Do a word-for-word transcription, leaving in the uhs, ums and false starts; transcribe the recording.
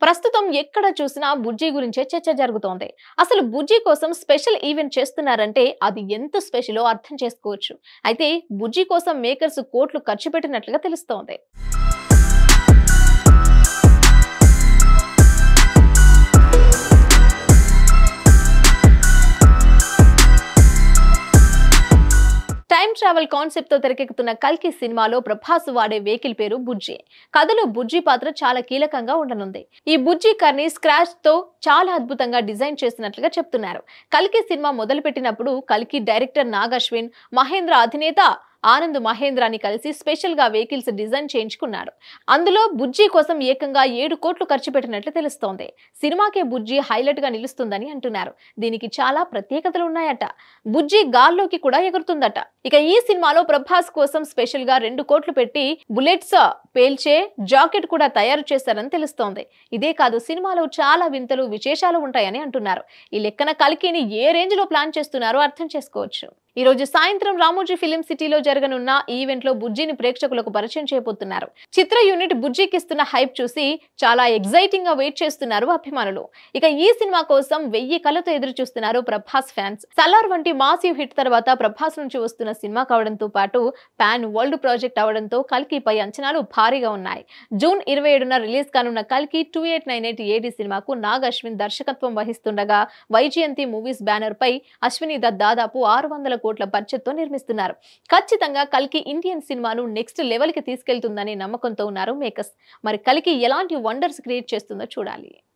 ప్రస్తుతం ఎక్కడ చూసినా బుజ్జి గురించే చర్చ జరుగుతోంది. అసలు బుజ్జి కోసం స్పెషల్ ఈవెంట్ చేస్తున్నారంటే అది ఎంత స్పెషలో అర్థం చేసుకోవచ్చు. అయితే బుజ్జి కోసం మేకర్స్ కోట్లు ఖర్చు పెట్టినట్లుగా తెలుస్తోంది. టైమ్ ట్రావెల్ కాన్సెప్ట్ తో తెరకెక్కుతున్న కల్కి సినిమాలో ప్రభాస్ వాడే వెహికల్ పేరు బుజ్జి. కథలో బుజ్జి పాత్ర చాలా కీలకంగా ఉండనుంది. ఈ బుజ్జి కార్ ని స్క్రాచ్ తో చాలా అద్భుతంగా డిజైన్ చేసినట్లుగా చెప్తున్నారు. కల్కి సినిమా మొదలుపెట్టినప్పుడు కల్కి డైరెక్టర్ నాగ్ అశ్విన్, మహేంద్ర అధినేత ఆనంద్ మహేంద్రాని కలిసి స్పెషల్ గా వెహికల్స్ డిజైన్ చేయించుకున్నాడు. అందులో బుజ్జి కోసం ఏకంగా ఏడు కోట్లు ఖర్చు పెట్టినట్లు తెలుస్తోంది. సినిమాకే బుజ్జి హైలైట్ గా నిలుస్తుందని అంటున్నారు. దీనికి చాలా ప్రత్యేకతలు ఉన్నాయట. బుజ్జి గాల్లోకి కూడా ఎగురుతుందట. ఇక ఈ సినిమాలో ప్రభాస్ కోసం స్పెషల్ గా రెండు కోట్లు పెట్టి బుల్లెట్స్ పేల్చే జాకెట్ కూడా తయారు చేశారని తెలుస్తోంది. ఇదే కాదు, సినిమాలో చాలా వింతలు విశేషాలు ఉంటాయని అంటున్నారు. ఈ లెక్కన కల్కిని ఏ రేంజ్ లో ప్లాన్ చేస్తున్నారో అర్థం చేసుకోవచ్చు. ఈ రోజు సాయంత్రం రామోజీ ఫిలిం సిటీలో జరగనున్న ఈవెంట్ లో బుజ్జిని ప్రేక్షకులకు పరిచయం చేయబోతున్నారు. చిత్ర యూనిట్ బుజ్జికి ఇస్తున్న హైప్ చూసి చాలా ఎగ్జైటింగ్ గా వెయిట్ చేస్తున్నారు అభిమానులు. ఇక ఈ సినిమా కోసం వెయ్యి కళ్ళతో ఎదురు చూస్తున్నారు ప్రభాస్ ఫ్యాన్స్. సలార్ వంటి మాసివ్ హిట్ తర్వాత ప్రభాస్ నుంచి వస్తున్న సినిమా కావడంతో పాటు పాన్ వరల్డ్ ప్రాజెక్ట్ అవడంతో కల్కిపై అంచనాలు భారీగా ఉన్నాయి. జూన్ ఇరవై ఏడున రిలీజ్ కానున్న కల్కి two eight nine eight AD సినిమాకు నాగ్ అశ్విన్ దర్శకత్వం వహిస్తుండగా వైజయంతి మూవీస్ బ్యానర్ పై అశ్విని దత్ దాదాపు ఆరు వందల కోట్ల బడ్జెట్ తో నిర్మిస్తున్నారు. ఖచ్చితంగా కల్కి ఇండియన్ సినిమాను నెక్స్ట్ లెవెల్ కి తీసుకెళ్తుందనే నమ్మకంతో ఉన్నారు మేకర్స్. మరి కల్కి ఎలాంటి వండర్స్ క్రియేట్ చేస్తుందో చూడాలి.